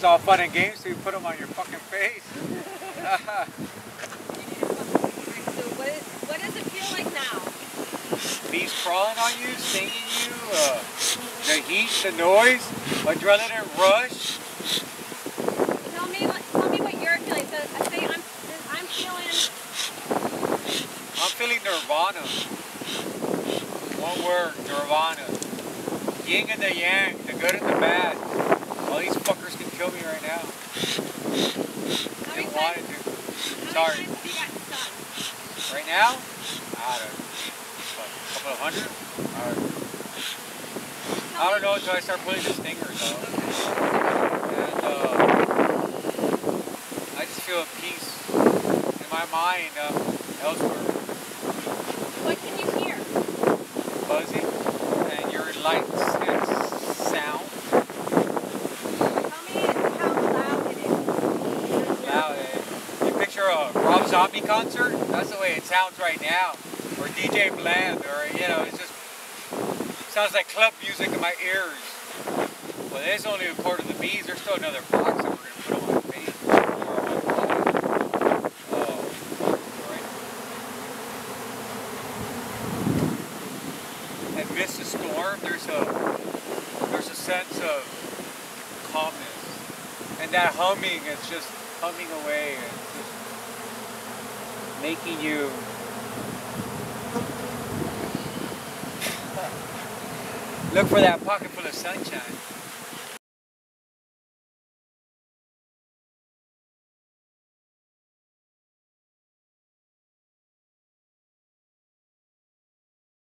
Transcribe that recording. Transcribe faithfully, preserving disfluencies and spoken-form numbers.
It's all fun and games till you put them on your fucking face. So what, is, what does it feel like now? Bees crawling on you, stinging you, uh, the heat, the noise, adrenaline rush. Tell me, tell me what you're feeling. So I say I'm, I'm feeling. I'm feeling nirvana. One word, nirvana. Yin and the yang, the good and the bad. All these fuckers can kill me right now. How They many wanted times, to. how Sorry. many times have you gotten stunned? Right now, I don't know. A couple of hundred? I don't know. I don't know until I start putting the stingers out. And uh, I just feel a peace in my mind um, elsewhere. What can you hear? Buzzing and your lights and sound. Tell me how loud it is. Loud. You picture a Rob Zombie concert? That's the way it sounds right now. Or D J Bland, or you know, it just sounds like club music in my ears. Well, there's only a quarter of the bees. There's still another box that we're going to put on my face. Uh, right. Amidst the storm, there's a there's a sense of calmness, and that humming is just humming away and just making you. Look for that pocket full of sunshine.